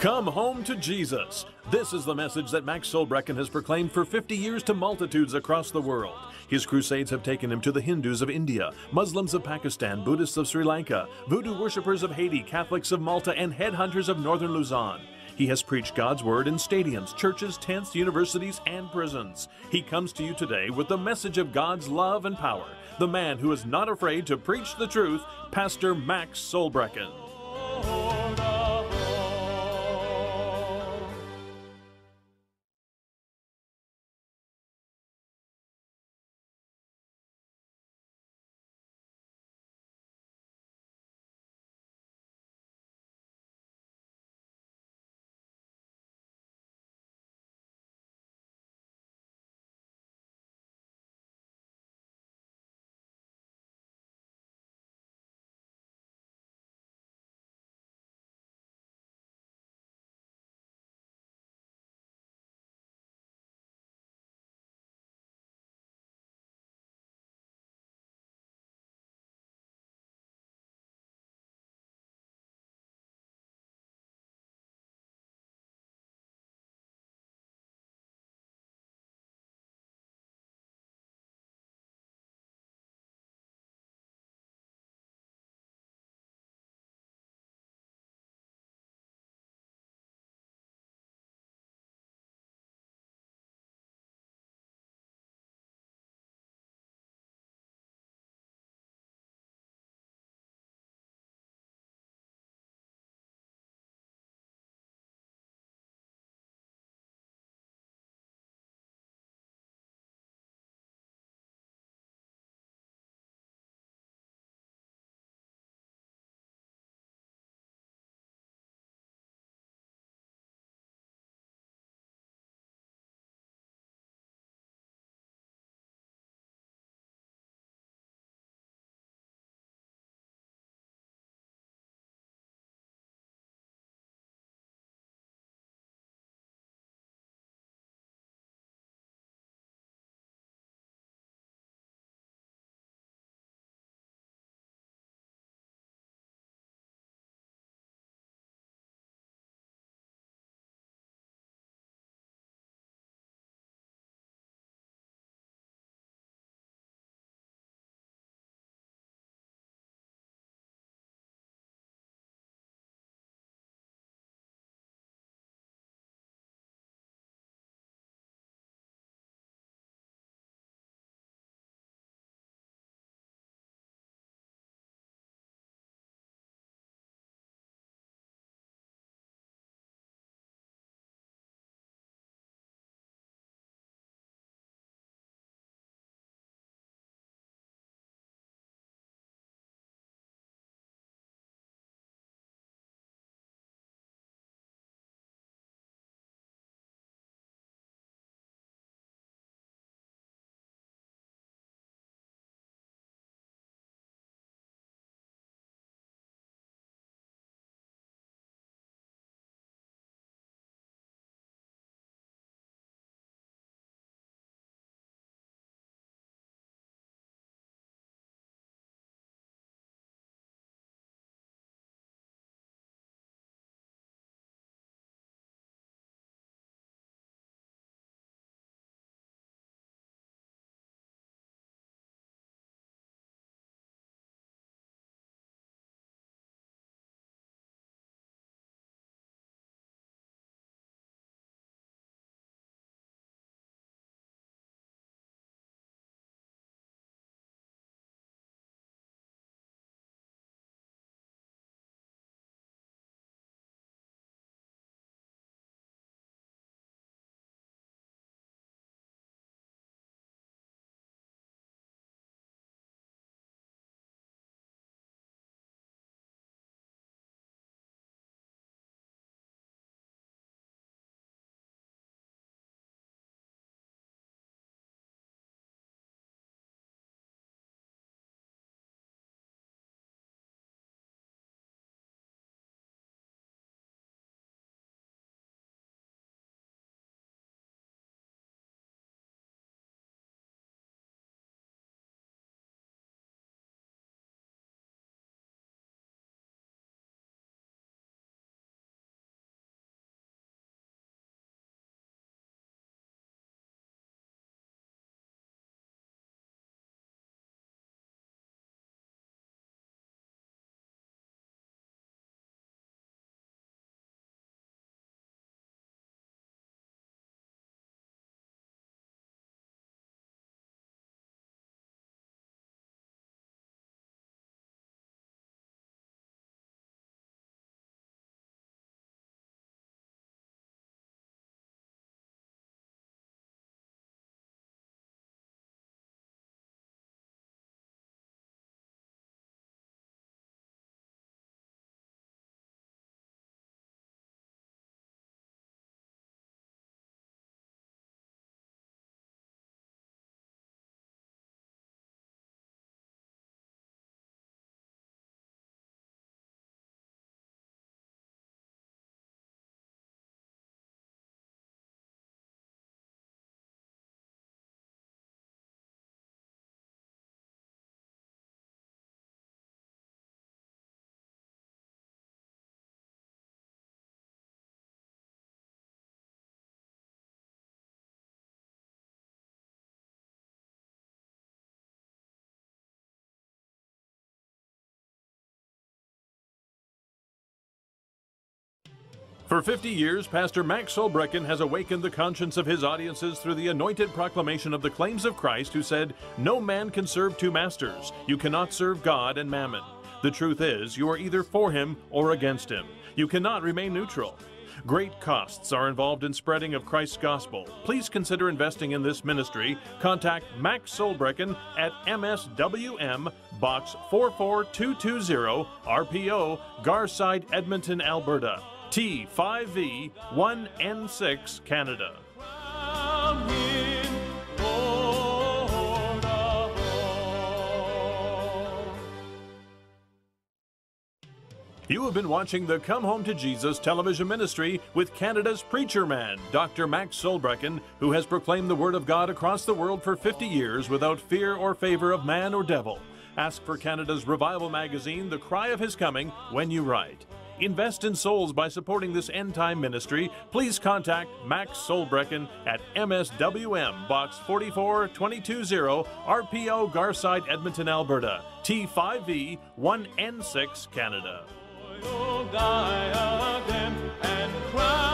Come home to Jesus. This is the message that Max Solbrekken has proclaimed for 50 years to multitudes across the world. His crusades have taken him to the Hindus of India, Muslims of Pakistan, Buddhists of Sri Lanka, voodoo worshippers of Haiti, Catholics of Malta, and headhunters of northern Luzon. He has preached God's word in stadiums, churches, tents, universities, and prisons. He comes to you today with the message of God's love and power. The man who is not afraid to preach the truth, Pastor Max Solbrekken. For 50 years, Pastor Max Solbrekken has awakened the conscience of his audiences through the anointed proclamation of the claims of Christ, who said, "No man can serve two masters. You cannot serve God and mammon. The truth is, you are either for him or against him. You cannot remain neutral." Great costs are involved in spreading of Christ's gospel. Please consider investing in this ministry. Contact Max Solbrekken at MSWM, Box 44220, RPO, Garside, Edmonton, Alberta, T5V1N6, Canada. You have been watching the Come Home to Jesus television ministry with Canada's preacher man, Dr. Max Solbrekken, who has proclaimed the Word of God across the world for 50 years without fear or favor of man or devil. Ask for Canada's revival magazine, The Cry of His Coming, when you write. Invest in souls by supporting this end-time ministry. Please contact Max Solbrekken at MSWM, Box 44220, RPO Garside, Edmonton, Alberta, T5V1N6, Canada. Diadem and crown.